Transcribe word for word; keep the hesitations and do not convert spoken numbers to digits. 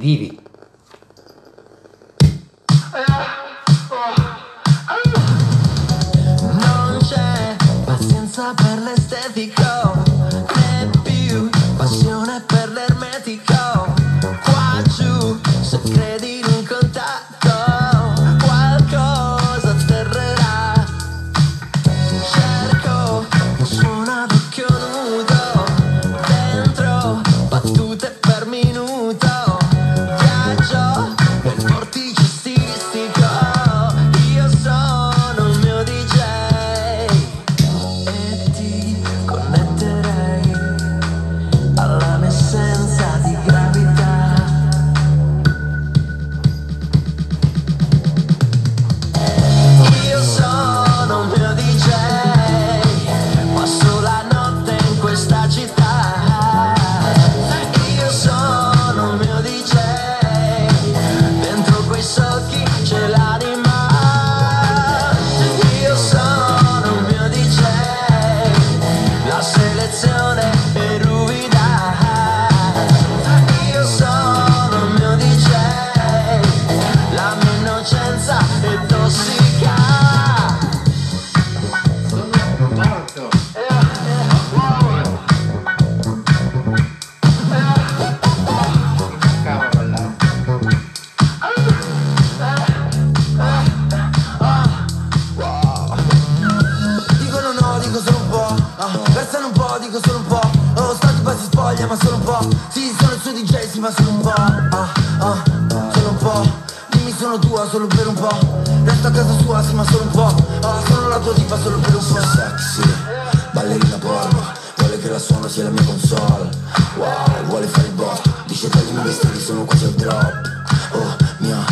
Vivi. Non c'è pazienza per l'estetico, né più passione per l'ermetico. Qua giù, se credi in un contatto, qualcosa atterrerà. Cerco un suono ad occhio nudo, dentro battute per minuto. Viaggio nel vortice stilistico, io sono il mio D J e ti connetterei alla mia essenza di gravità. Io sono il mio D J, passo la notte in questa città. Io sono il mio D J, dentro quei solchi c'è l'anima. Io sono il mio D J, la selezione è ruvida. Io sono il mio D J, la mia innocenza è tossica. Dicono no, dico solo un po', ah, versano un po', dico solo un po'. Oh, stati poi si spoglia, ma solo un po'. Sì, sono il suo D J, sì, ma solo un po'. Ah, ah, solo un po'. Dimmi sono tua, solo per un po'. Resto a casa sua, sì, ma solo un po'. Ah, sono la tua tipa, solo per un po'. Sexy, ballerina porno, vuole che la suono sia la mia console. Wow, vuole fare il botto, dice tagliami i vestiti, sono quasi al drop. Oh, mia